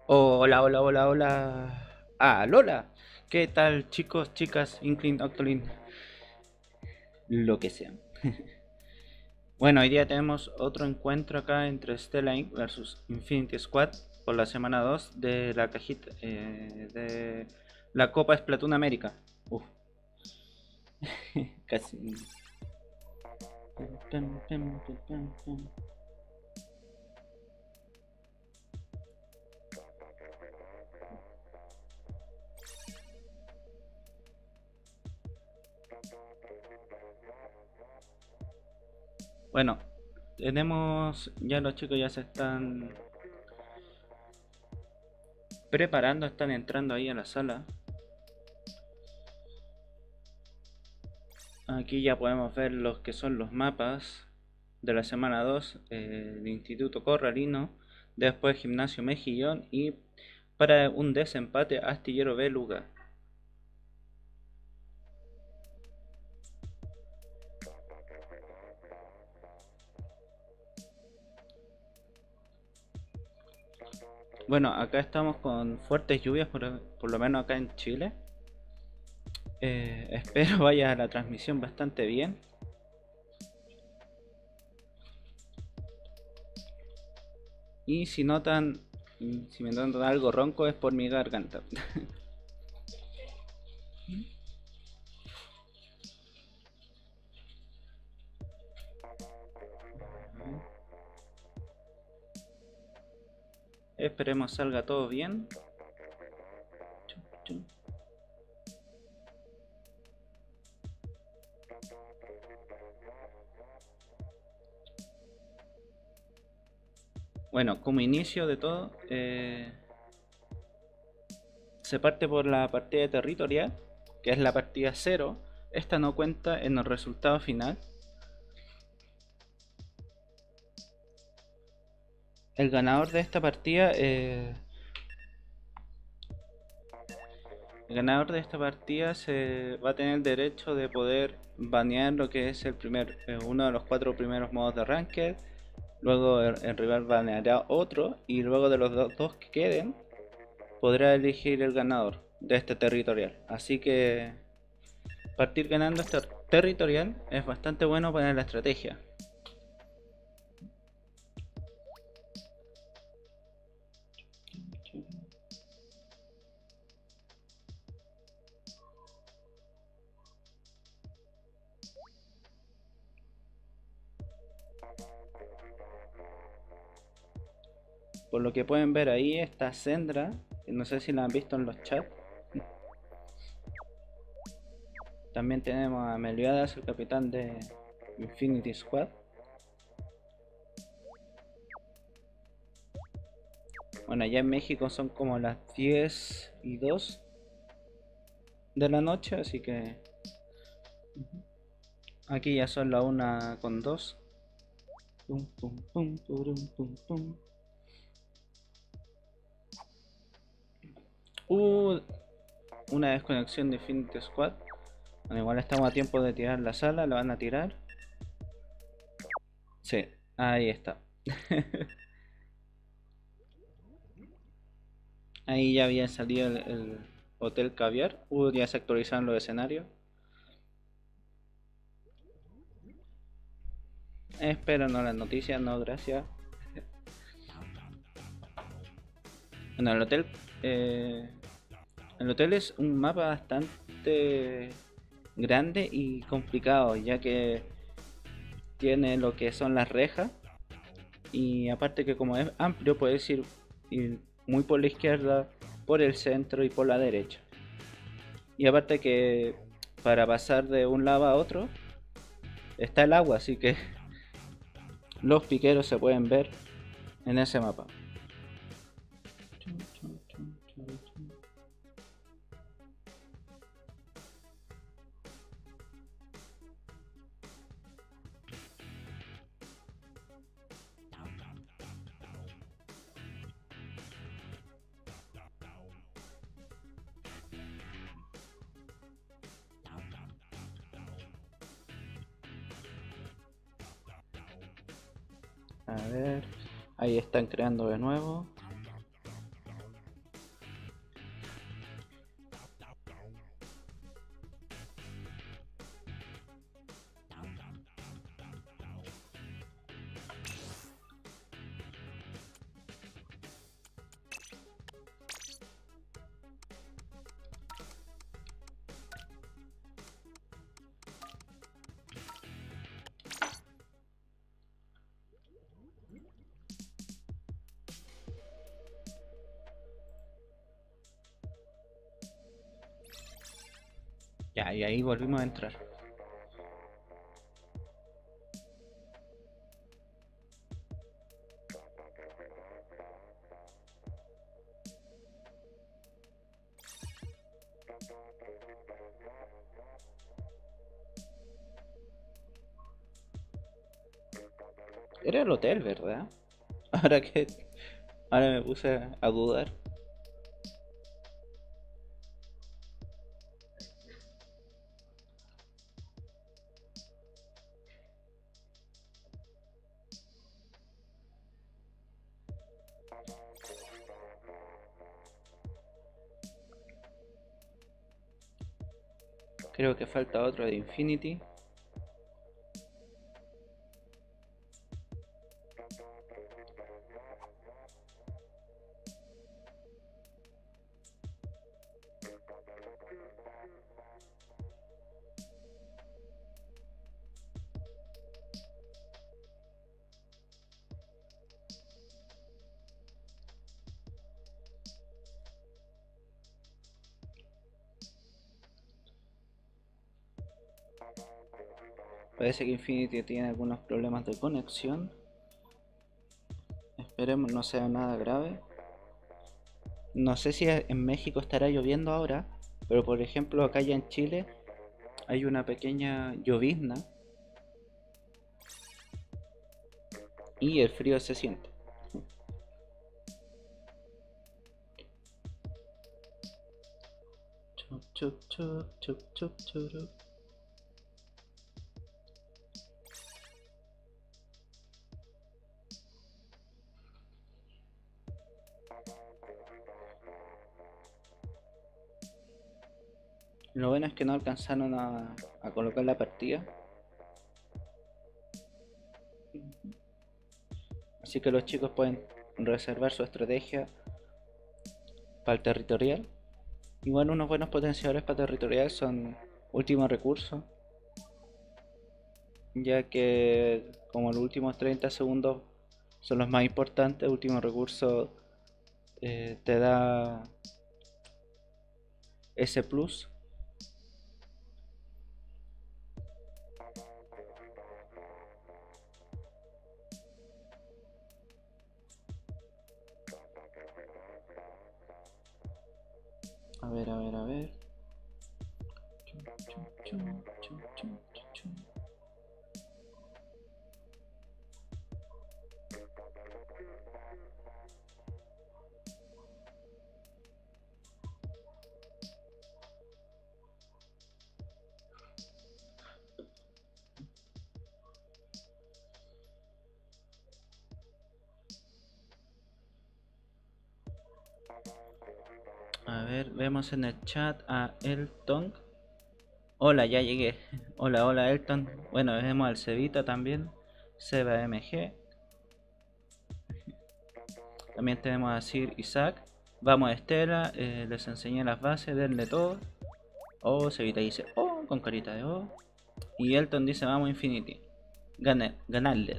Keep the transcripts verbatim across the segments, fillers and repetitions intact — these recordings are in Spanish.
Hola, hola, hola, hola. Ah, Lola. ¿Qué tal, chicos, chicas, Inclin, Octolin? Lo que sea. Bueno, hoy día tenemos otro encuentro acá entre Stella Inc versus Infinity Squad por la semana dos de la cajita eh, de la Copa Splatoon América. Uf, casi. Bueno, tenemos. Ya los chicos ya se están preparando, están entrando ahí a la sala. Aquí ya podemos ver los que son los mapas de la semana dos, eh, el Instituto Corralino, después Gimnasio Mejillón y para un desempate Astillero Beluga. Bueno, acá estamos con fuertes lluvias, por, por lo menos acá en Chile. Eh, espero vaya la transmisión bastante bien. Y si notan, si me notan algo ronco es por mi garganta. Esperemos salga todo bien. Bueno, como inicio de todo, eh, se parte por la partida territorial, que es la partida cero. Esta no cuenta en el resultado final. El ganador de esta partida, eh, el ganador de esta partida se va a tener el derecho de poder banear lo que es el primer, eh, uno de los cuatro primeros modos de Ranked. Luego el, el rival baneará otro y luego de los do- dos que queden podrá elegir el ganador de este territorial. Así que partir ganando este territorial es bastante bueno para la estrategia. Por lo que pueden ver ahí está Sendra, no sé si la han visto en los chats. También tenemos a Meliodas, el capitán de Infinity Squad. Bueno, allá en México son como las diez y dos de la noche, así que aquí ya son la una con dos. Pum, pum, pum, purum, pum, pum. Uh, una desconexión de Infinity Squad. Bueno, igual estamos a tiempo de tirar la sala, la van a tirar. Sí, ahí está. Ahí ya había salido el, el Hotel Caviar. Uh, ya se actualizaron los escenarios. Espero no las noticias, no, gracias. Bueno, el hotel. eh, el hotel es un mapa bastante grande y complicado, ya que tiene lo que son las rejas. Y aparte que como es amplio, puedes ir, ir muy por la izquierda, por el centro y por la derecha. Y aparte que para pasar de un lado a otro está el agua, así que los piqueros se pueden ver en ese mapa. A ver, ahí están creando de nuevo. Ya, y ahí volvimos a entrar. Era el hotel, ¿verdad? Ahora que... Ahora me puse a dudar. Creo que falta otro de Infinity. Parece que Infinity tiene algunos problemas de conexión. Esperemos no sea nada grave. No sé si en México estará lloviendo ahora, pero por ejemplo acá ya en Chile hay una pequeña llovizna y el frío se siente. Chup, chup, chup, chup, chup, churup. Lo bueno es que no alcanzaron a, a colocar la partida, así que los chicos pueden reservar su estrategia para el territorial. Igual unos buenos potenciadores para territorial son último recurso, ya que como los últimos treinta segundos son los más importantes, último recurso eh, te da ese plus. A ver, a ver, a ver. Chum, chum, chum, chum, chum, chum. A ver, vemos en el chat a Elton. Hola, ya llegué. Hola, hola Elton. Bueno, vemos al Cevita también. Seba M G. También tenemos a Sir Isaac. Vamos a Estela, eh, les enseñé las bases, denle todo. Oh, Cevita dice, oh, con carita de oh. Y Elton dice, vamos Infinity. Gane, ganarle.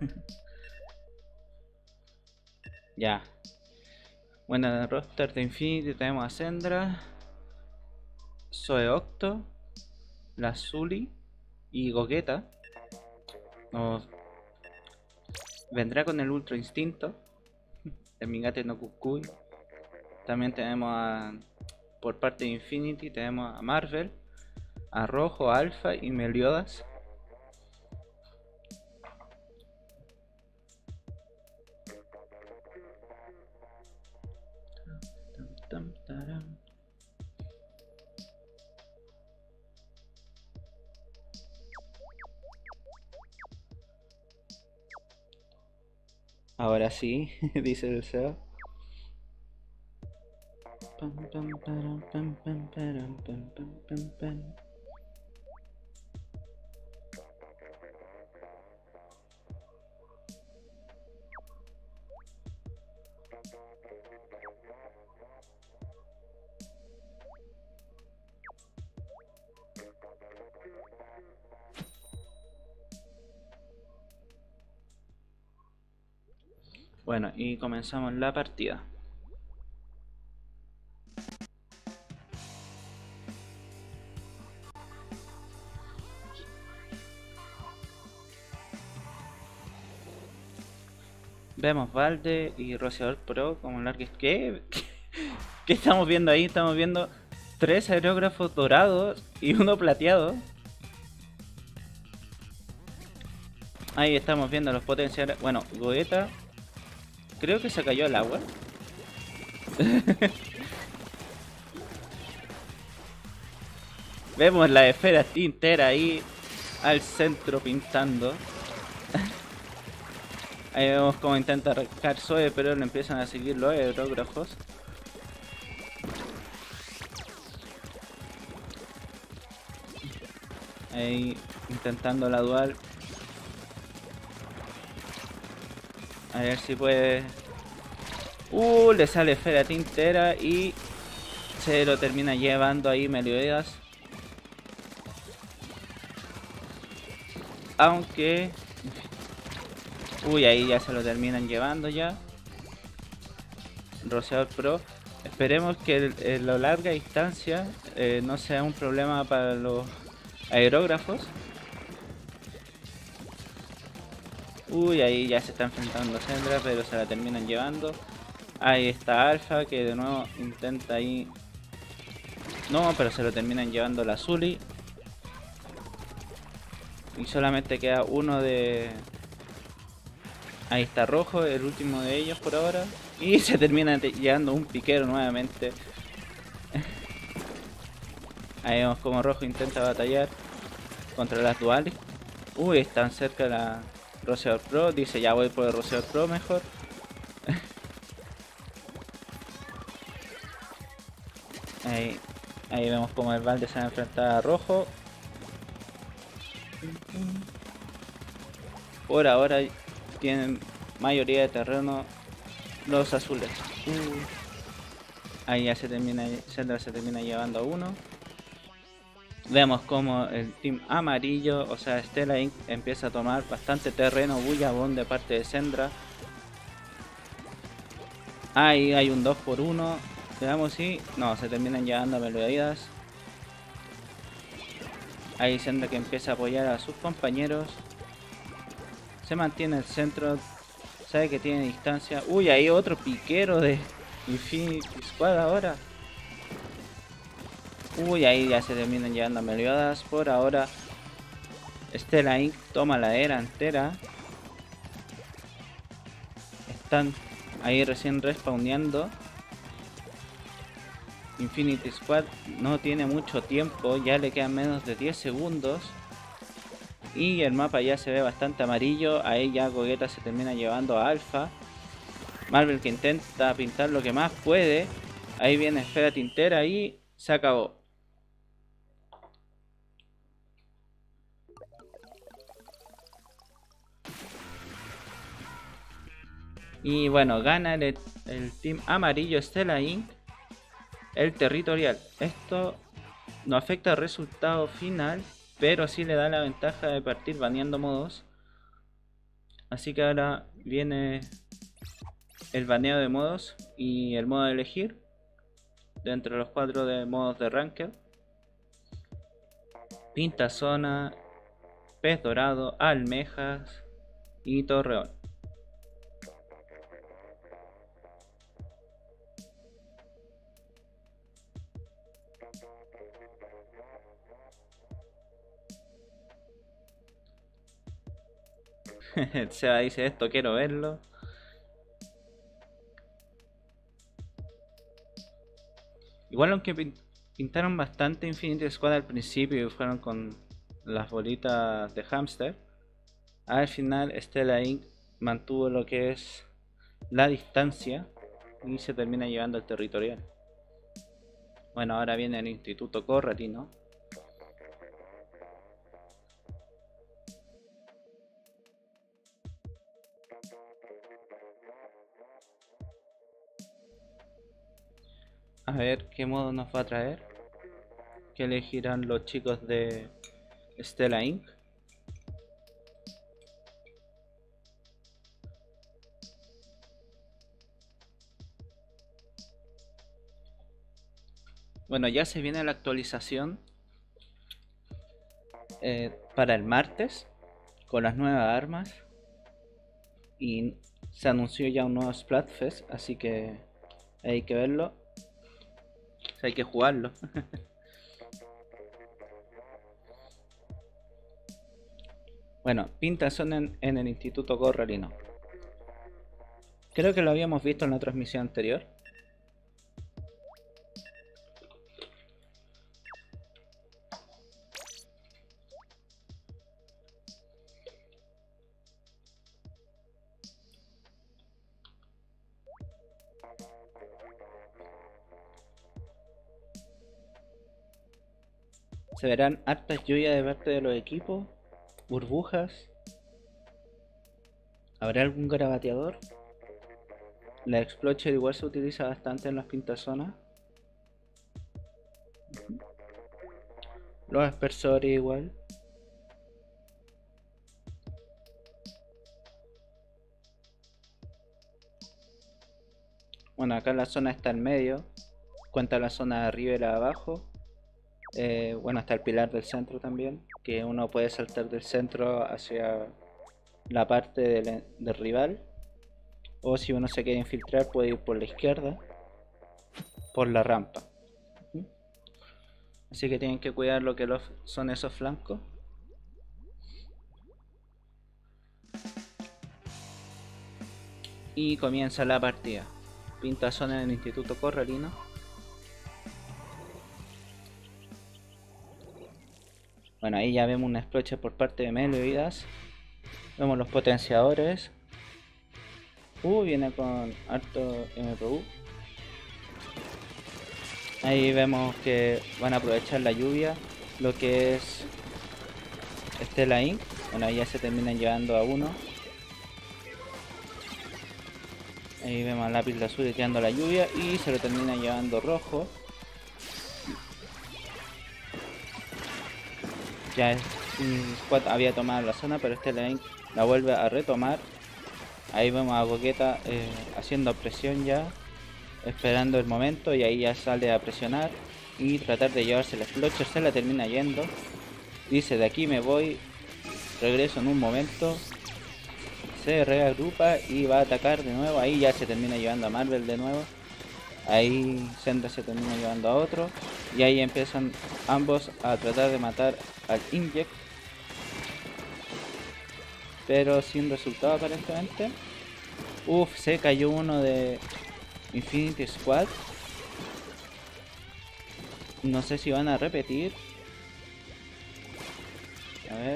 Ya. Bueno, en el roster de Infinity tenemos a Sendra, Zoe Octo, la Zully y Gogeta. Nos vendrá con el Ultra Instinto, el Mingate no Kukui. También tenemos a, por parte de Infinity, tenemos a Marvel, a Rojo, Alpha y Meliodas. Ahora sí, dice el S E O. Bueno, y comenzamos la partida. Vemos Valde y Rociador Pro como Largues. ¿Qué? ¿Qué estamos viendo ahí? Estamos viendo tres aerógrafos dorados y uno plateado. Ahí estamos viendo los potenciales. Bueno, Goeta creo que se cayó al agua. Vemos la esfera tintera ahí al centro pintando. Ahí vemos cómo intenta arrancar Zoe, pero le empiezan a seguir los aerógrafos. Ahí intentando la dual. A ver si puede. Uh, le sale esfera tintera y se lo termina llevando ahí Meliodas. Aunque... Uy, ahí ya se lo terminan llevando ya. Rociador Pro. Esperemos que el, el, la larga distancia eh, no sea un problema para los aerógrafos. Uy, ahí ya se está enfrentando Sendra, pero se la terminan llevando. Ahí está Alpha, que de nuevo intenta ahí... No, pero se lo terminan llevando la Zully. Y solamente queda uno de... Ahí está Rojo, el último de ellos por ahora. Y se termina llevando un piquero nuevamente. Ahí vemos como Rojo intenta batallar contra las duales. Uy, están cerca de la Rociador Pro. Dice ya voy por el Rociador Pro mejor. Ahí, ahí vemos como el Valde se va a enfrentar a Rojo. Por ahora tienen mayoría de terreno los azules. Uh. Ahí ya se termina, Sandra se termina llevando a uno. Vemos como el team amarillo, o sea Stella incorporated, empieza a tomar bastante terreno Bullabón de parte de Sendra. Ahí hay un dos por uno. Veamos si... No, se terminan llevando a Meliodas. Ahí Sendra que empieza a apoyar a sus compañeros. Se mantiene el centro. Sabe que tiene distancia. Uy, ahí otro piquero de Infinity Squad ahora. Uy, ahí ya se terminan llevando a Meliodas. Por ahora Stella incorporated toma la era entera. Están ahí recién respawneando. Infinity Squad no tiene mucho tiempo, ya le quedan menos de diez segundos. Y el mapa ya se ve bastante amarillo. Ahí ya Gogeta se termina llevando a Alpha. Marvel que intenta pintar lo que más puede. Ahí viene esfera tintera y se acabó. Y bueno, gana el, el team amarillo Stella incorporated el territorial. Esto no afecta al resultado final, pero sí le da la ventaja de partir baneando modos. Así que ahora viene el baneo de modos y el modo de elegir dentro de los cuatro de modos de Ranked. Pinta zona, pez dorado, almejas y torreón. Seba dice esto, quiero verlo. Igual aunque pintaron bastante Infinity Squad al principio y fueron con las bolitas de hámster, al final Stella incorporated mantuvo lo que es la distancia y se termina llevando el territorial. Bueno, ahora viene el Instituto Corratino. A ver qué modo nos va a traer. ¿Qué elegirán los chicos de Stella incorporated? Bueno, ya se viene la actualización eh, para el martes con las nuevas armas. y se anunció ya un nuevo Splatfest, así que hay que verlo, o sea, hay que jugarlo. Bueno, pintas son en, en el Instituto Corralino. Creo que lo habíamos visto en la transmisión anterior. Se verán hartas lluvias de parte de los equipos, burbujas. ¿Habrá algún garabateador? La Explocher igual se utiliza bastante en las pintazonas. Los aspersores igual. Bueno, acá la zona está en medio. Cuenta la zona de arriba y la de abajo. Eh, bueno, está el pilar del centro también, que uno puede saltar del centro hacia la parte del, del rival, o si uno se quiere infiltrar puede ir por la izquierda, por la rampa. Así que tienen que cuidar lo que los, son esos flancos. Y comienza la partida. Pintazón en el Instituto Corralino. Bueno, ahí ya vemos una explocha por parte de Melioidas. Vemos los potenciadores. Uh, viene con harto M P U. Ahí vemos que van a aprovechar la lluvia, lo que es Stella Incorporated. Bueno, ahí ya se terminan llevando a uno. Ahí vemos al lápiz de azul tirando la lluvia y se lo termina llevando rojo. Ya Squad había tomado la zona, pero Stella Incorporated la vuelve a retomar. Ahí vemos a Gogeta eh, haciendo presión ya, esperando el momento, y ahí ya sale a presionar y tratar de llevarse la Explocher. Se la termina yendo. Dice: de aquí me voy, regreso en un momento. Se reagrupa y va a atacar de nuevo. Ahí ya se termina llevando a Marvel de nuevo. Ahí Senda se termina llevando a otro. Y ahí empiezan ambos a tratar de matar al Inject, pero sin resultado aparentemente. Uff, se cayó uno de Infinity Squad. No sé si van a repetir. A ver.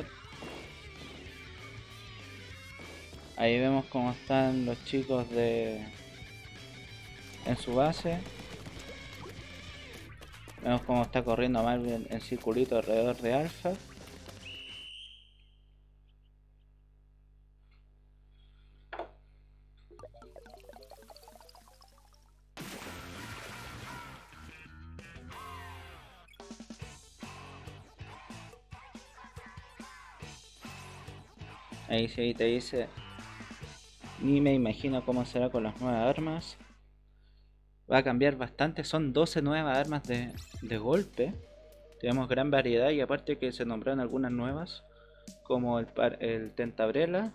Ahí vemos cómo están los chicos de en su base. Vemos cómo está corriendo Marvel en circulito alrededor de Alpha. Ahí sí te dice: ni me imagino cómo será con las nuevas armas. Va a cambiar bastante, son doce nuevas armas de, de golpe. Tenemos gran variedad, y aparte que se nombraron algunas nuevas, como el, par, el Tentabrela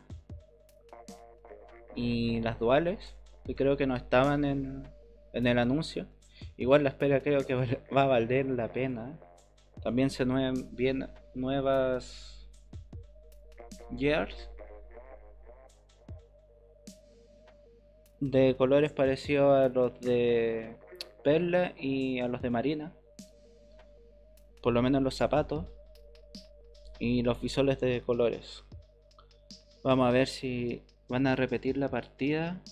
y las duales, que creo que no estaban en, en el anuncio. Igual la espera creo que va a valer la pena. También se nueven bien nuevas Gears de colores parecidos a los de Perla y a los de Marina, por lo menos los zapatos y los visoles de colores. Vamos a ver si van a repetir la partida.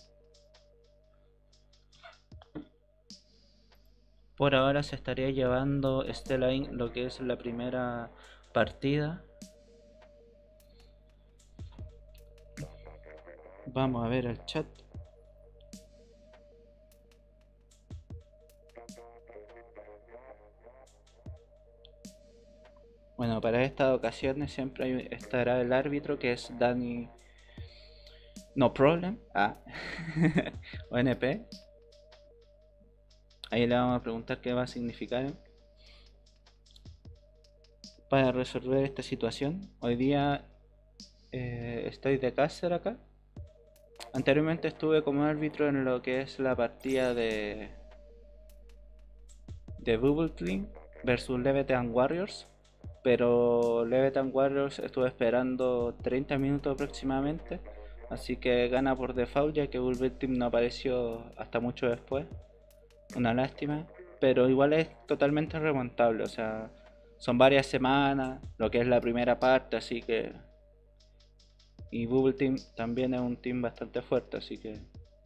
Por ahora se estaría llevando Stella Incorporated lo que es la primera partida. Vamos a ver el chat. Bueno, para estas ocasiones siempre hay, estará el árbitro, que es Danny No Problem, ah. o N P. Ahí le vamos a preguntar qué va a significar para resolver esta situación. Hoy día eh, estoy de caster acá, Anteriormente estuve como árbitro en lo que es la partida de, de Bubble Team versus Leviathan Warriors. Pero Leviathan Warriors estuve esperando treinta minutos aproximadamente. Así que gana por default ya que Bubble Team no apareció hasta mucho después. Una lástima. Pero igual es totalmente remontable. O sea, son varias semanas, lo que es la primera parte, así que... Y Bubble Team también es un team bastante fuerte, así que...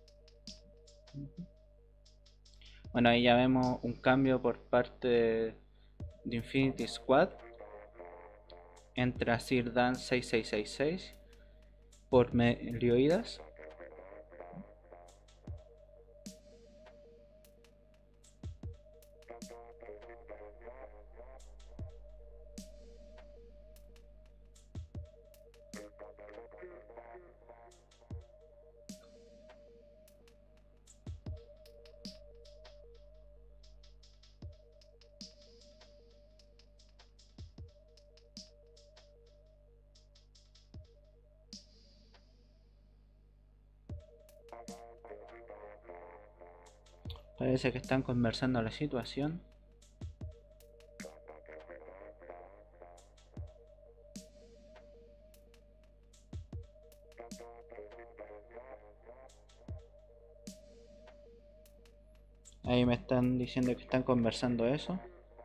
Bueno, ahí ya vemos un cambio por parte de Infinity Squad. Entra Sir Dan seis seis seis seis por Melioidas. Parece que están conversando la situación. Ahí me están diciendo que están conversando eso.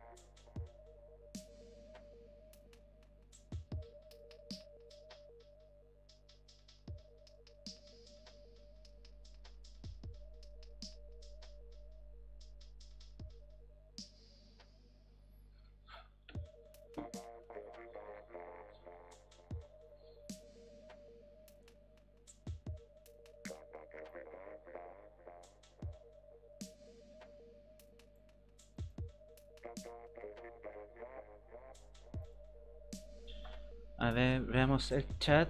A ver, veamos el chat.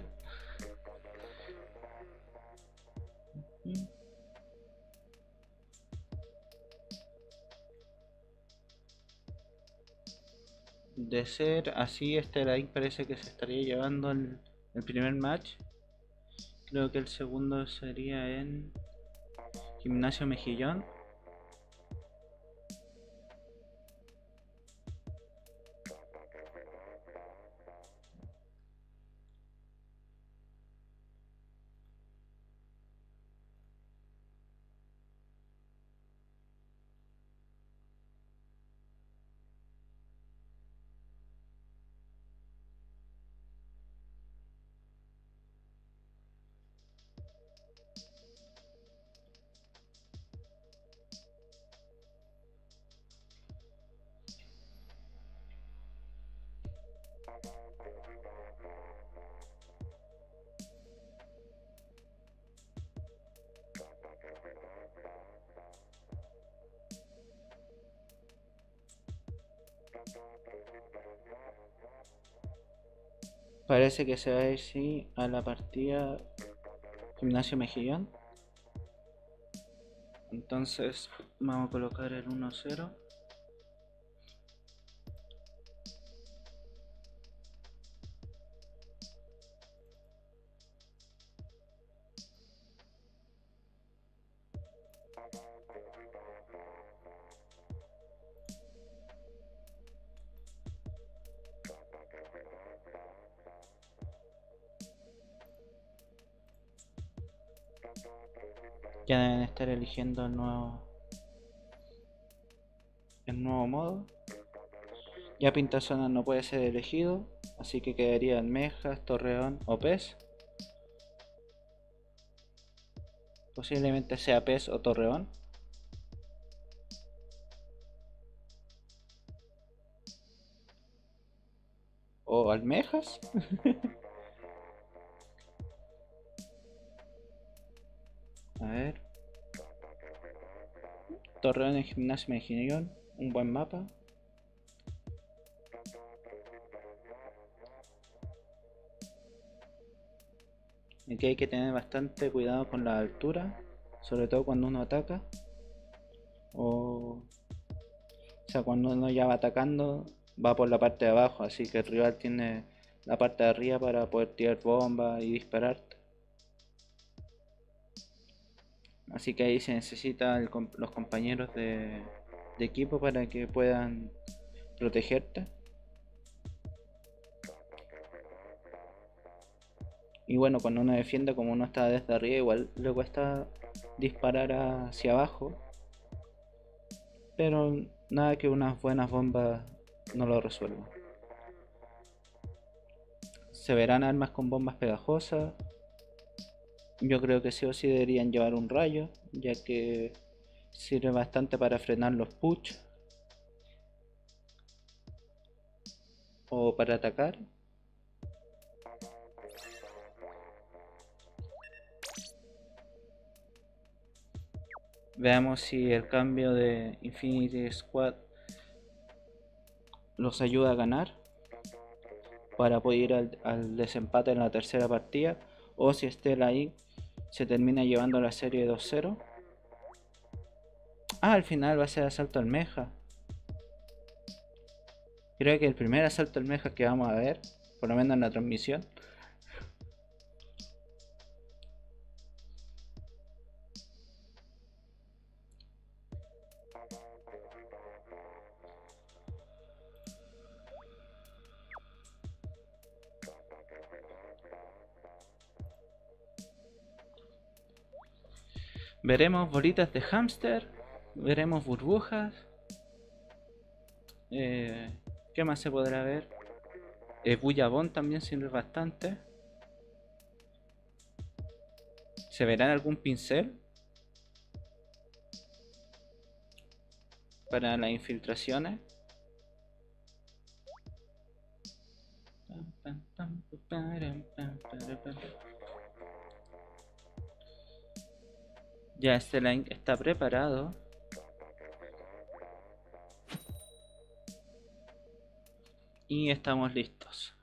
De ser así, este like parece que se estaría llevando el, el primer match. Creo que el segundo sería en Gimnasio Mejillón. Parece que se va a ir sí, a la partida Gimnasio Mejillón. Entonces vamos a colocar el uno cero. Ya deben estar eligiendo el nuevo el nuevo modo. Ya Pintasona no puede ser elegido, así que quedarían Mejas, Torreón o Pez. Posiblemente sea Pez o Torreón. O Almejas. A ver. Torreón en Gimnasio Mejillón, un buen mapa. Aquí hay que tener bastante cuidado con la altura, sobre todo cuando uno ataca. O, o sea, cuando uno ya va atacando, va por la parte de abajo, así que el rival tiene la parte de arriba para poder tirar bombas y disparar. Así que ahí se necesita el com- los compañeros de, de equipo para que puedan protegerte. Y bueno, cuando uno defiende, como uno está desde arriba, igual le cuesta disparar hacia abajo. Pero nada que unas buenas bombas no lo resuelvan. Se verán armas con bombas pegajosas. Yo creo que sí o sí deberían llevar un rayo, ya que sirve bastante para frenar los push o para atacar. Veamos si el cambio de Infinity Squad los ayuda a ganar para poder ir al, al desempate en la tercera partida, o si Stella ahí se termina llevando la serie dos cero. Ah, al final va a ser asalto al mecha. Creo que el primer asalto al mecha que vamos a ver, por lo menos en la transmisión. Veremos bolitas de hámster, veremos burbujas. Eh, ¿Qué más se podrá ver? Eh, Bullabón también sirve bastante. ¿Se verá en algún pincel? Para las infiltraciones. Ya este line está preparado. Y estamos listos.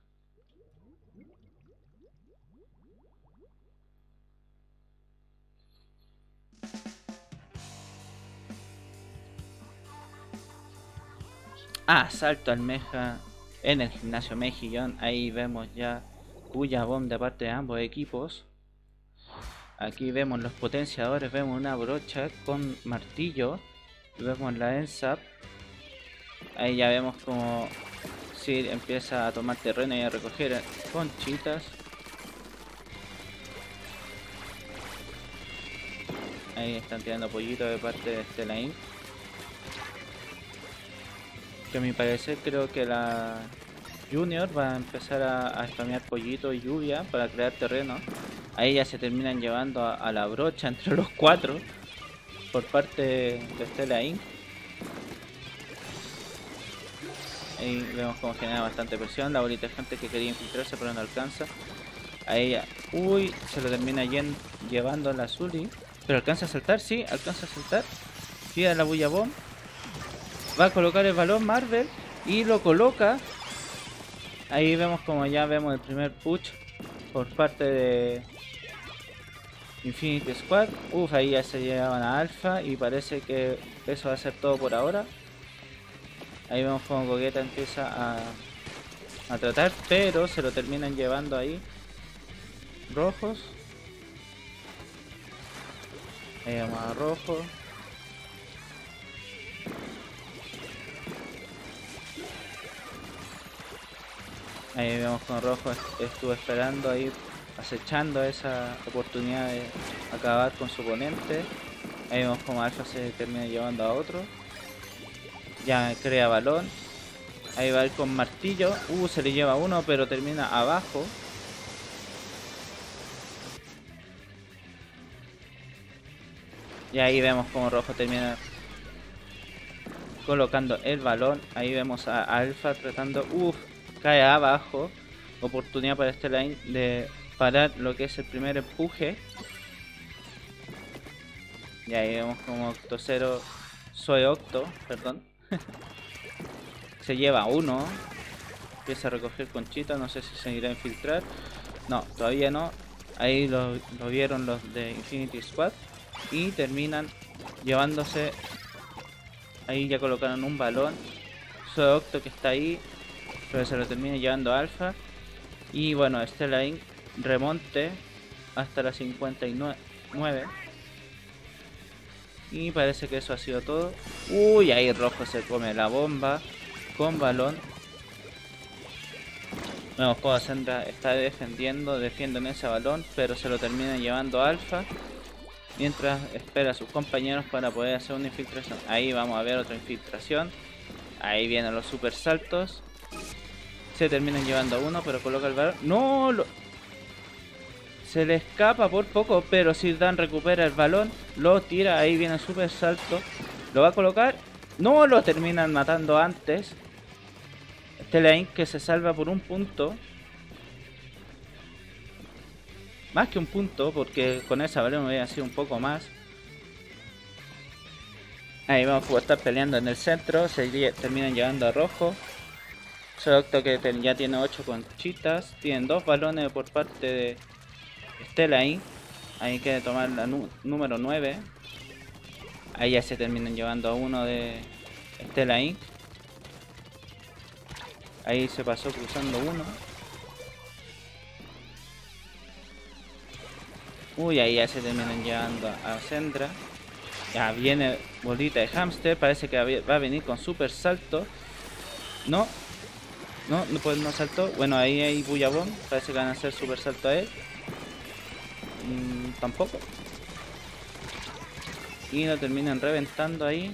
Ah, salto al mecha en el gimnasio Mejillón. Ahí vemos ya Puya Bomb de parte de ambos equipos. Aquí vemos los potenciadores, vemos una brocha con martillo. Vemos la N S A P. Ahí ya vemos como Sid empieza a tomar terreno y a recoger conchitas. Ahí están tirando pollitos de parte de Stella Inc. Que a mi parecer creo que la Junior va a empezar a, a spamear pollito y lluvia para crear terreno. Ahí ya se terminan llevando a, a la brocha entre los cuatro por parte de Stella Inc. Ahí vemos como genera bastante presión. La bolita de gente que quería infiltrarse pero no alcanza. Ahí ya, uy, se lo termina llevando la Zully. Pero alcanza a saltar, sí, alcanza a saltar. Tira la bulla bomb. Va a colocar el balón Marvel y lo coloca. Ahí vemos como ya vemos el primer push por parte de Infinity Squad. Uf, ahí ya se llevan a Alpha y parece que eso va a ser todo por ahora. Ahí vemos como Gogeta empieza a, a tratar, pero se lo terminan llevando ahí rojos. Ahí vamos a rojo. Ahí vemos con rojo estuvo esperando ahí, acechando esa oportunidad de acabar con su oponente. Ahí vemos como Alpha se termina llevando a otro. Ya crea balón. Ahí va a ir con martillo. Uh, se le lleva uno, pero termina abajo. Y ahí vemos como rojo termina colocando el balón. Ahí vemos a Alpha tratando. Uff, cae abajo. Oportunidad para este line de parar lo que es el primer empuje. Y ahí vemos como Octo cero, Soy Octo, perdón. Se lleva uno. Empieza a recoger conchita. No sé si se irá a infiltrar. No, todavía no. Ahí lo, lo vieron los de Infinity Squad. Y terminan llevándose. Ahí ya colocaron un balón. Soy Octo que está ahí, pero se lo termina llevando Alpha. Y bueno, Stella Inc remonte hasta la cincuenta y nueve. Y parece que eso ha sido todo. Uy, ahí rojo se come la bomba con balón. Vemos cómo Sandra está defendiendo, defienden ese balón, pero se lo termina llevando Alpha. Mientras espera a sus compañeros para poder hacer una infiltración. Ahí vamos a ver otra infiltración. Ahí vienen los super saltos. Se terminan llevando uno, pero coloca el balón. ¡No! Lo... Se le escapa por poco, pero Sirdan recupera el balón. Lo tira, ahí viene el super salto. Lo va a colocar. ¡No! Lo terminan matando antes. Stella Inc que se salva por un punto. Más que un punto, porque con esa balón hubiera sido un poco más. Ahí vemos cómo están peleando en el centro. Se terminan llevando a rojo. Seducto que ya tiene ocho conchitas. Tienen dos balones por parte de Stella Inc. Ahí hay que tomar la número nueve. Ahí ya se terminan llevando a uno de Stella Inc. Ahí se pasó cruzando uno. Uy, ahí ya se terminan llevando a Sandra. Ya viene bolita de hámster. Parece que va a venir con super salto. No. No, no, pues no saltó. Bueno, ahí hay Bullabón. Parece que van a hacer super salto a él. Mm, tampoco. Y lo terminan reventando ahí.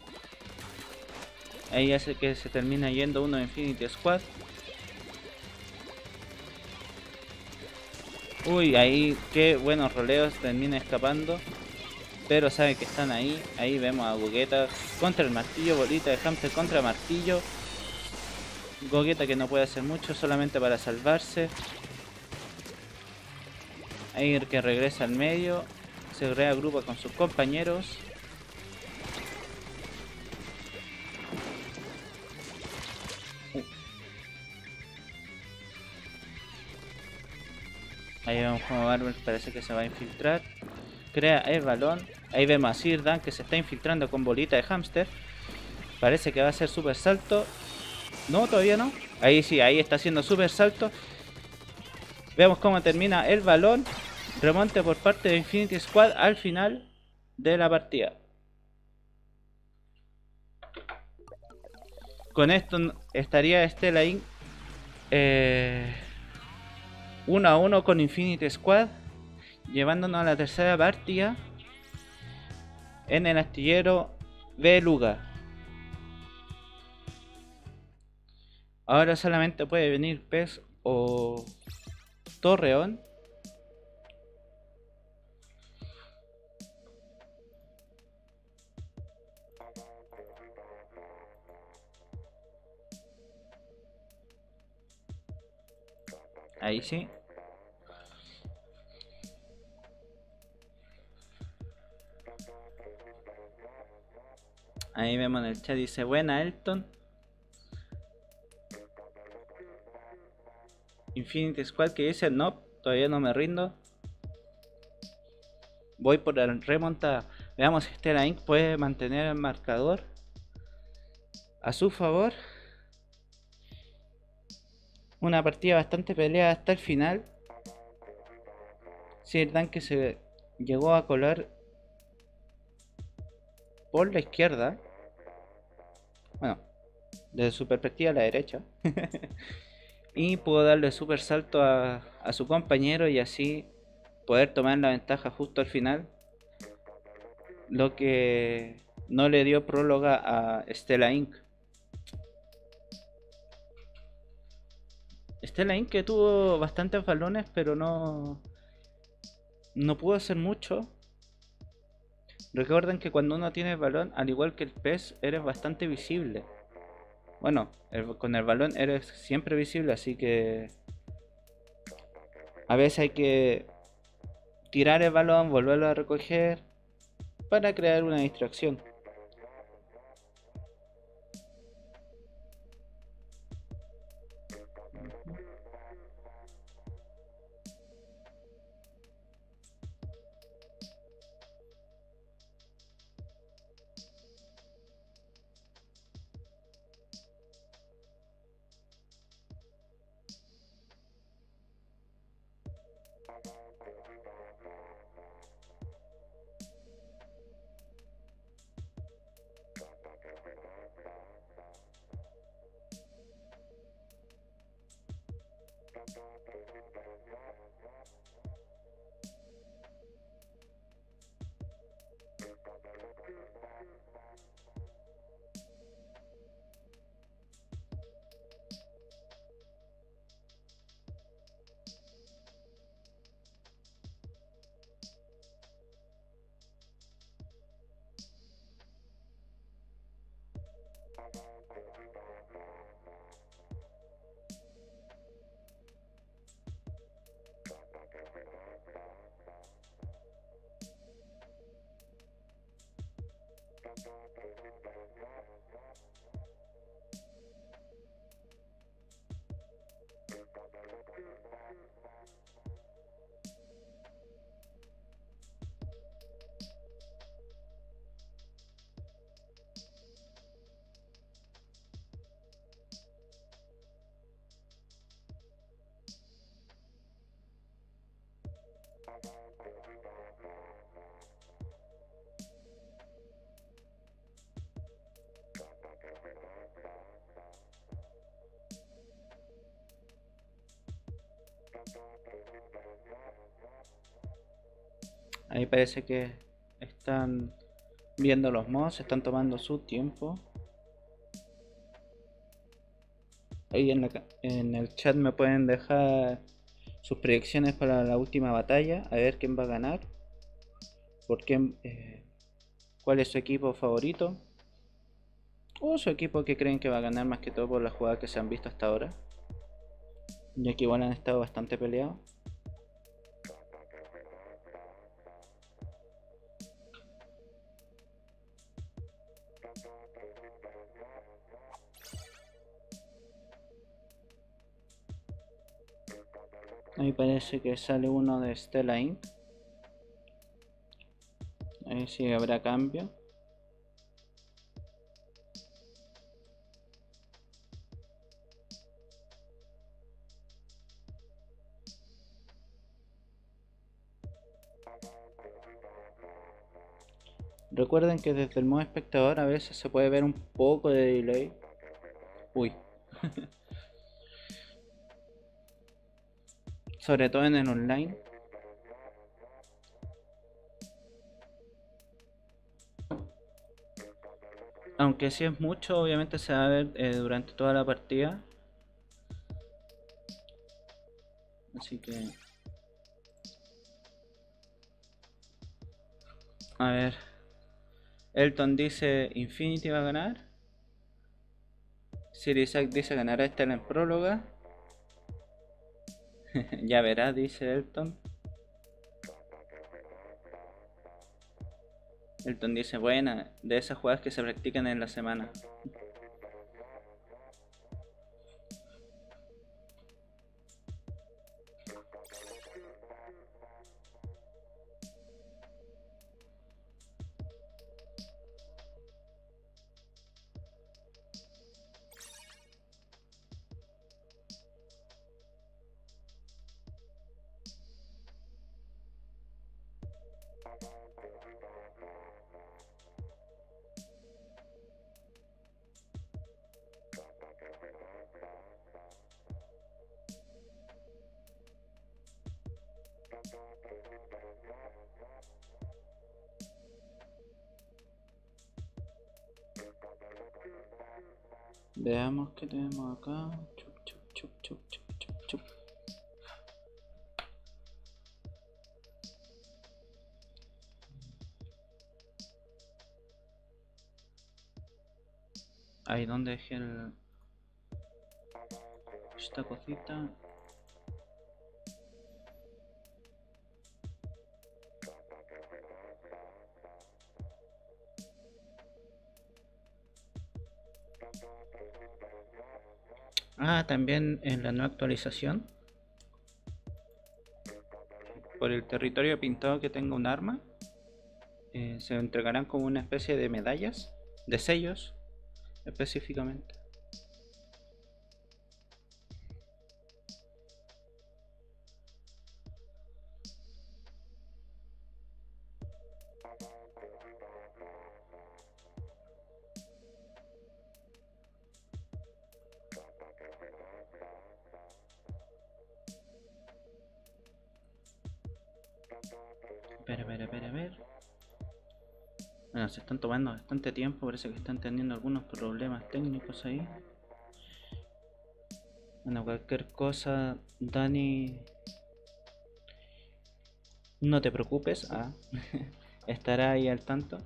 Ahí hace que se termina yendo uno de Infinity Squad. Uy, ahí qué buenos roleos, termina escapando. Pero sabe que están ahí. Ahí vemos a Gogeta contra el martillo. Bolita de hámster contra martillo. Gogeta que no puede hacer mucho, solamente para salvarse. Ahí que regresa al medio. Se reagrupa con sus compañeros. Ahí vemos como Barber parece que se va a infiltrar. Crea el balón. Ahí vemos a Sirdan que se está infiltrando con bolita de hámster. Parece que va a hacer super salto. No, todavía no. Ahí sí, ahí está haciendo super salto. Vemos cómo termina el balón. Remonte por parte de Infinity Squad al final de la partida. Con esto estaría Stella Inc eh, uno a uno con Infinity Squad, llevándonos a la tercera partida en el astillero Beluga. Ahora solamente puede venir Pez o Torreón. Ahí sí. Ahí vemos en el chat, dice buena Elton. Infinity Squad que dice no, todavía no me rindo. Voy por la remontada. Veamos si Stella Inc puede mantener el marcador a su favor. Una partida bastante peleada hasta el final. Si el tanque se llegó a colar por la izquierda. Bueno, desde su perspectiva a la derecha. Y pudo darle super salto a, a su compañero y así poder tomar la ventaja justo al final. Lo que no le dio próloga a Stella Inc. Stella Inc que tuvo bastantes balones pero no no pudo hacer mucho. Recuerden que cuando uno tiene el balón, al igual que el pez, eres bastante visible. Bueno, el, con el balón eres siempre visible, así que a veces hay que tirar el balón, volverlo a recoger para crear una distracción. Ahí parece que están viendo los mods, están tomando su tiempo. Ahí en, la ca- en el chat me pueden dejar sus predicciones para la última batalla, a ver quién va a ganar, por quién, eh, cuál es su equipo favorito o su equipo que creen que va a ganar, más que todo por las jugadas que se han visto hasta ahora, ya que igual han estado bastante peleados. Ahí parece que sale uno de Stella inc. Ahí sí habrá cambio. Recuerden que desde el modo espectador a veces se puede ver un poco de delay. Uy. Sobre todo en el online. Aunque si es mucho, obviamente se va a ver eh, durante toda la partida. Así que... A ver. Elton dice Infinity va a ganar. Sirisac dice ganará Estela en próloga. Ya verás, dice Elton. Elton dice buena, de esas jugadas que se practican en la semana. Veamos qué tenemos acá. Chup, chup, chup, chup, chup, chup, chup. Ahí donde dejé el... esta cosita. Ah, también en la nueva actualización, por el territorio pintado que tenga un arma, eh, se entregarán como una especie de medallas, de sellos específicamente. Espera, espera, espera, a ver. Bueno, se están tomando bastante tiempo, parece que están teniendo algunos problemas técnicos ahí. Bueno, cualquier cosa, Dani, no te preocupes, ah, estará ahí al tanto,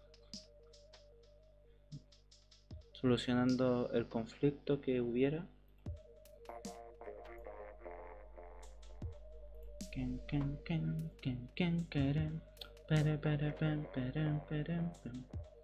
solucionando el conflicto que hubiera. Ken, ken, ken, ken, ken, ken, para, para, pam, para, para, pam.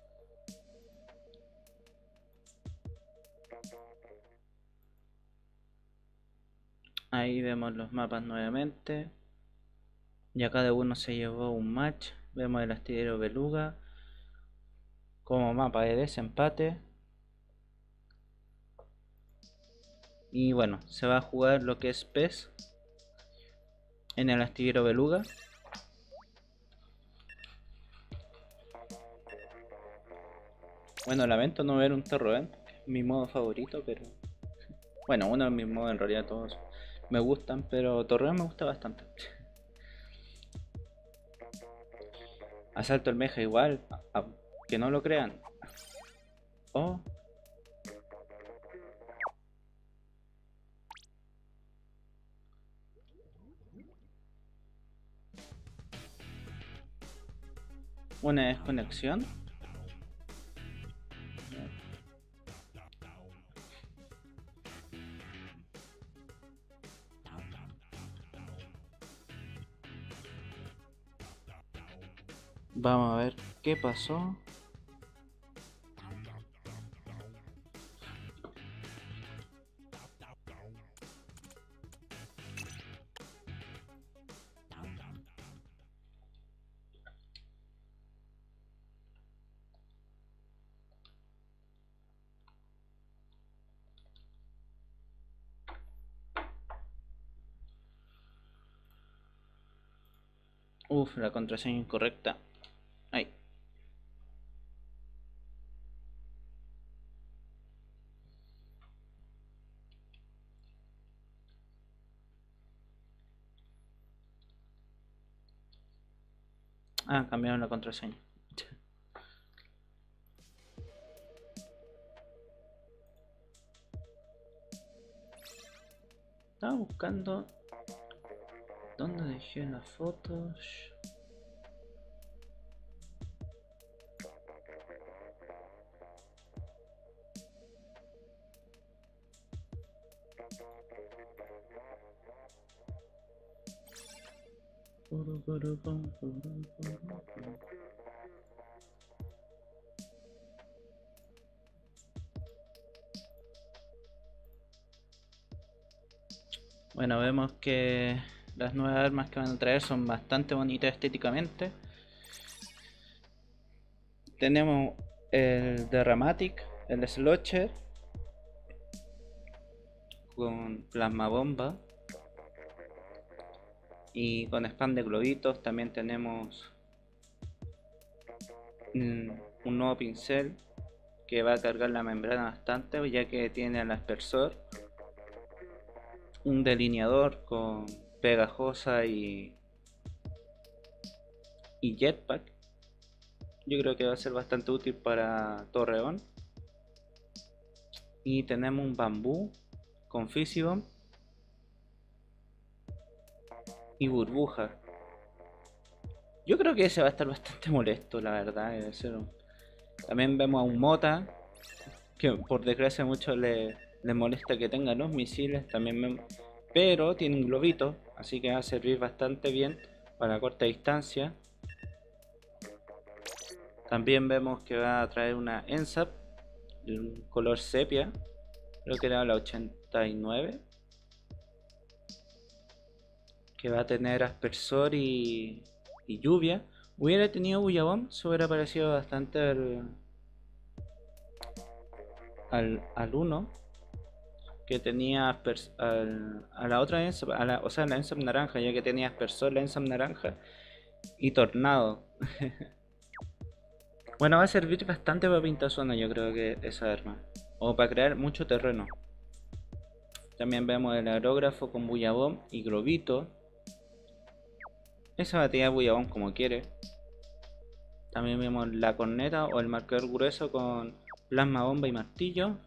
Ahí vemos los mapas nuevamente. Ya cada uno se llevó un match. Vemos el astillero Beluga como mapa de desempate. Y bueno, se va a jugar lo que es P E S en el astillero Beluga. Bueno, lamento no ver un Torroent, mi modo favorito, pero... Bueno, uno de mis modos en realidad todos me gustan, pero Torroent me gusta bastante. Asalto el mecha igual, a- a- que no lo crean. Oh. Una desconexión. Vamos a ver qué pasó. Uf, la contraseña incorrecta. Ay. Ah, cambiaron la contraseña. Estaba buscando dónde dejé las fotos. Bueno, vemos que las nuevas armas que van a traer son bastante bonitas estéticamente. Tenemos el Derramatic, el Slosher con plasma bomba y con spam de globitos. También tenemos mm, un nuevo pincel que va a cargar la membrana bastante, ya que tiene al aspersor, un delineador con pegajosa y, y jetpack. Yo creo que va a ser bastante útil para Torreón. Y tenemos un bambú con Fissibomb y burbuja. Yo creo que ese va a estar bastante molesto, la verdad. Debe ser un... También vemos a un Mota, que por desgracia a muchos le, les molesta que tenga los misiles, también me... pero tiene un globito, así que va a servir bastante bien para corta distancia. También vemos que va a traer una N S A P, un color sepia, creo que era la ochenta y nueve, que va a tener aspersor y, y lluvia. Hubiera tenido Bullabomb, se hubiera parecido bastante al, al, al uno, que tenía al, a la otra N S A P, a la, o sea, la N S A P naranja, ya que tenía aspersor, la N S A P naranja y tornado. Bueno, va a servir bastante para pintar zona, yo creo que esa arma, o para crear mucho terreno. También vemos el aerógrafo con Bullabomb y globito. Esa batería de Bullabomb como quiere. También vemos la corneta o el marcador grueso con plasma bomba y martillo.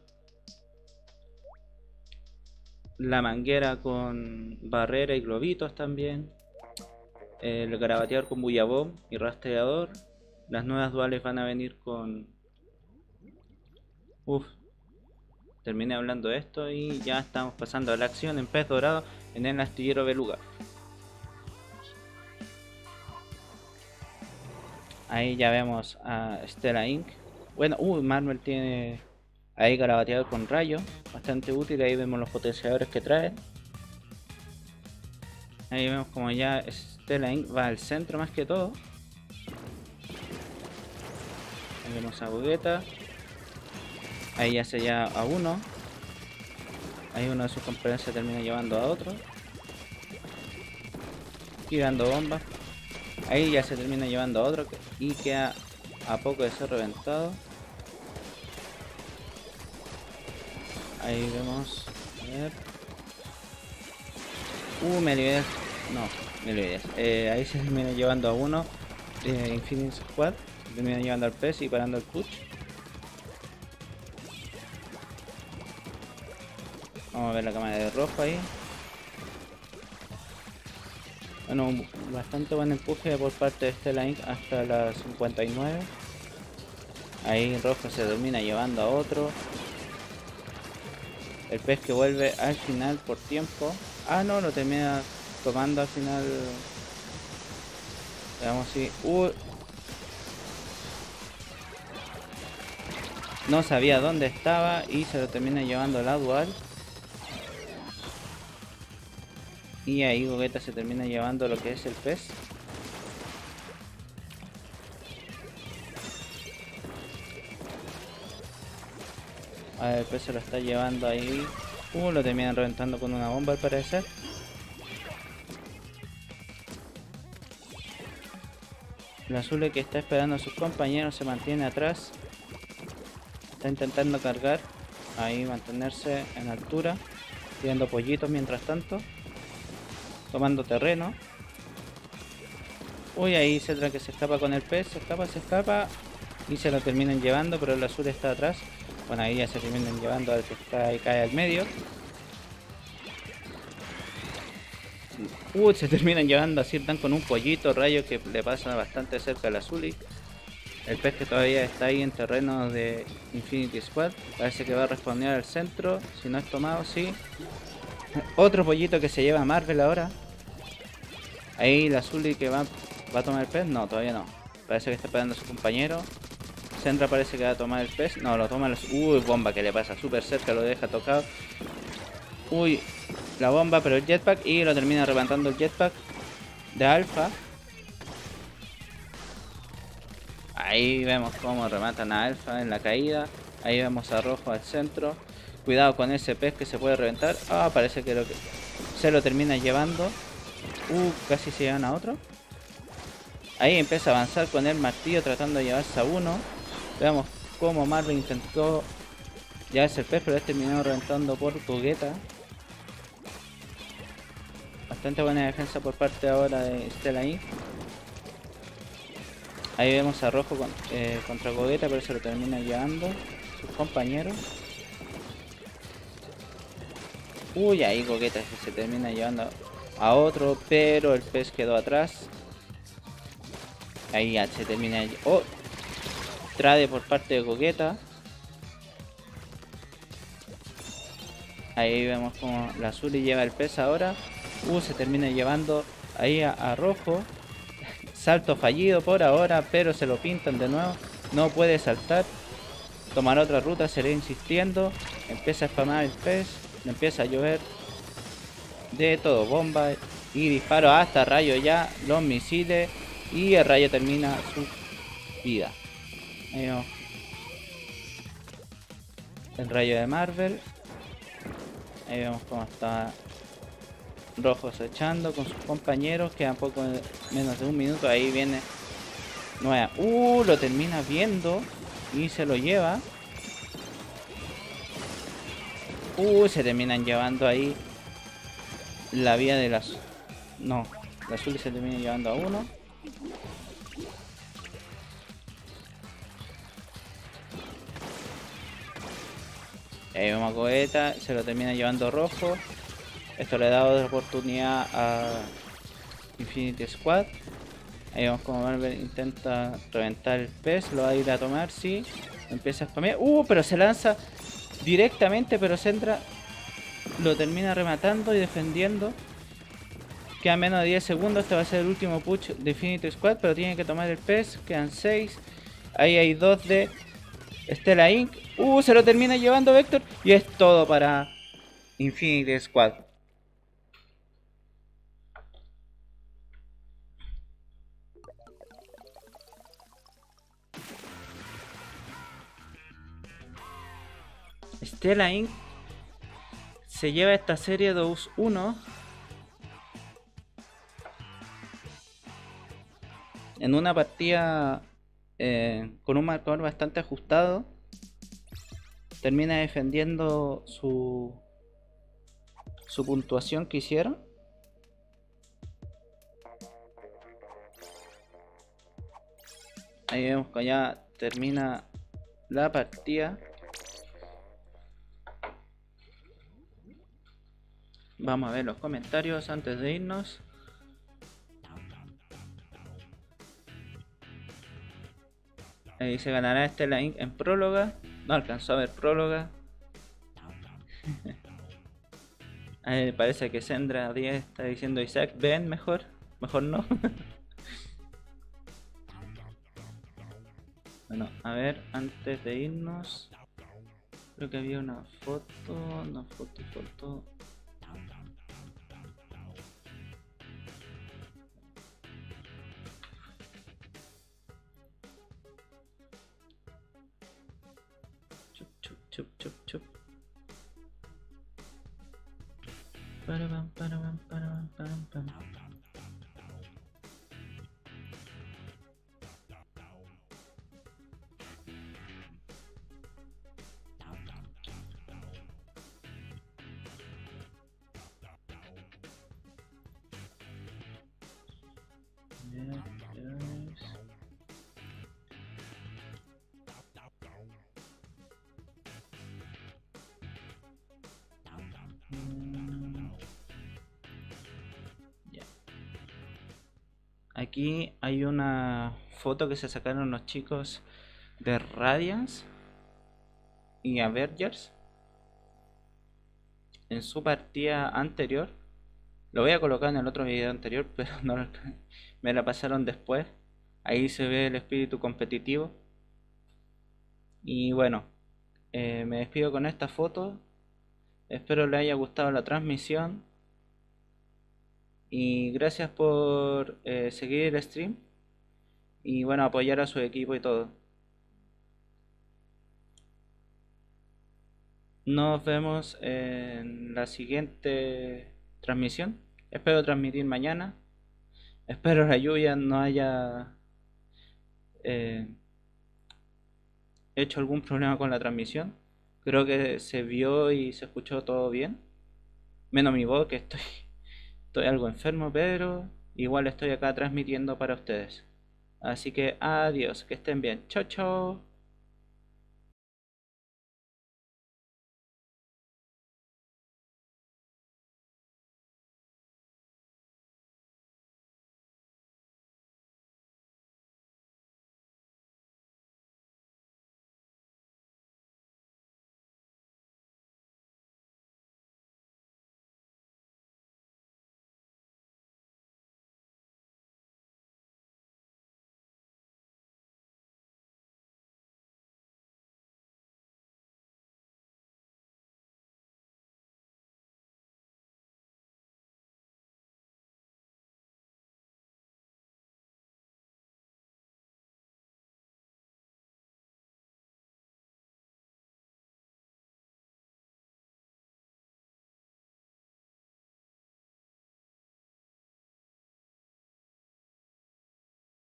La manguera con barrera y globitos también. El garabateador con Bullabomb y rastreador. Las nuevas duales van a venir con... Uf. Terminé hablando de esto y ya estamos pasando a la acción en pez dorado en el astillero Beluga. Ahí ya vemos a Stella Incorporated. Bueno, uh, Marvel tiene ahí garabateador con rayo, bastante útil. Ahí vemos los potenciadores que trae. Ahí vemos como ya Stella Incorporated va al centro más que todo. Ahí vemos a Vegeta. Ahí ya se lleva a uno. Ahí uno de sus compañeros se termina llevando a otro. Tirando bombas. Ahí ya se termina llevando a otro y queda a poco de ser reventado. Ahí vemos. A ver. Uh, me olvidé. No, me olvidé. Eh, ahí se termina llevando a uno. eh, Infinite Squad. Termina llevando al pez y parando el push. Vamos a ver la cámara de rojo ahí. Bueno, un bastante buen empuje por parte de Stella Inc hasta la cincuenta y nueve. Ahí rojo se termina llevando a otro. El pez que vuelve al final por tiempo. Ah, no, lo termina tomando al final. Veamos si... Uh, no sabía dónde estaba y se lo termina llevando la dual. Y ahí Gogeta se termina llevando lo que es el pez. A ver, el pez se lo está llevando ahí. Uh, lo terminan reventando con una bomba al parecer. El azul que está esperando a sus compañeros se mantiene atrás. Está intentando cargar. Ahí mantenerse en altura. Tirando pollitos mientras tanto. Tomando terreno. Uy, ahí Cetra que se escapa con el pez. Se escapa, se escapa. Y se lo terminan llevando, pero el azul está atrás. Bueno, ahí ya se terminan llevando al que está ahí, cae al medio. Uy, se terminan llevando así, dan con un pollito rayo que le pasa bastante cerca al azul. El pez que todavía está ahí en terreno de Infinity Squad. Parece que va a responder al centro. Si no es tomado, sí. Otro pollito que se lleva a Marvel ahora. Ahí el azul que va, va a tomar el pez. No, todavía no. Parece que está esperando a su compañero. Sandra parece que va a tomar el pez. No, lo toma el... Uy, bomba que le pasa súper cerca. Lo deja tocado. Uy, la bomba, pero el jetpack. Y lo termina levantando el jetpack de Alpha. Ahí vemos cómo rematan a Alpha en la caída. Ahí vemos a Rojo al centro. Cuidado con ese pez que se puede reventar. Ah, parece que, lo que se lo termina llevando. Uh, casi se llevan a otro. Ahí empieza a avanzar con el martillo tratando de llevarse a uno. Veamos cómo Marvel intentó llevarse el pez, pero es terminado reventando por Gogeta. Bastante buena defensa por parte ahora de Stella Inc. Ahí vemos a Rojo con, eh, contra Gogeta, pero se lo termina llevando sus compañeros. Uy, ahí Gogeta se termina llevando a otro, pero el pez quedó atrás. Ahí ya se termina. Oh, trade por parte de Gogeta. Ahí vemos como la Azuli lleva el pez ahora. Uh, se termina llevando ahí a, a Rojo. Salto fallido por ahora, pero se lo pintan de nuevo. No puede saltar. Tomar otra ruta, seguirá insistiendo. Empieza a spamar el pez. Le empieza a llover de todo, bomba y disparo hasta rayo ya. Los misiles. Y el rayo termina su vida. Ahí vemos el rayo de Marvel. Ahí vemos cómo está Rojo echando con sus compañeros. Quedan poco menos de un minuto. Ahí viene nueva. Uh, lo termina viendo y se lo lleva. Uh, se terminan llevando ahí la vía de las... No, la azul se termina llevando a uno. Ahí vemos a Gogeta, se lo termina llevando Rojo. Esto le da otra oportunidad a Infinity Squad. Ahí vemos como Marvel intenta reventar el pez, lo va a ir a tomar, sí. Empieza a spamear. Uh, pero se lanza directamente, pero Sandra lo termina rematando y defendiendo. Quedan menos de diez segundos, este va a ser el último push de Infinity Squad, pero tienen que tomar el pez, quedan seis. Ahí hay dos de Stella Inc. Uh, se lo termina llevando Vector y es todo para Infinity Squad. Stella Inc se lleva esta serie dos uno en una partida eh, con un marcador bastante ajustado. Termina defendiendo su su puntuación que hicieron. Ahí vemos que ya termina la partida. Vamos a ver los comentarios antes de irnos. Ahí se ganará Stella Inc en próloga. No alcanzó a ver próloga. Ahí parece que Sendra diez está diciendo Isaac, ven mejor. Mejor no. Bueno, a ver, antes de irnos. Creo que había una foto. Una foto, foto. Chup, chup, chup, chup, chup. Parabam, parabam, parabam, parabam, parabam. Aquí hay una foto que se sacaron los chicos de Radiance y Avengers en su partida anterior. Lo voy a colocar en el otro video anterior, pero no lo- me la pasaron después. Ahí se ve el espíritu competitivo. Y bueno, eh, me despido con esta foto. Espero les haya gustado la transmisión. Y gracias por eh, seguir el stream. Y bueno, apoyar a su equipo y todo. Nos vemos en la siguiente transmisión. Espero transmitir mañana. Espero la lluvia no haya eh, hecho algún problema con la transmisión. Creo que se vio y se escuchó todo bien. Menos mi voz, que estoy, estoy algo enfermo, pero igual estoy acá transmitiendo para ustedes. Así que adiós, que estén bien. Chao, chao.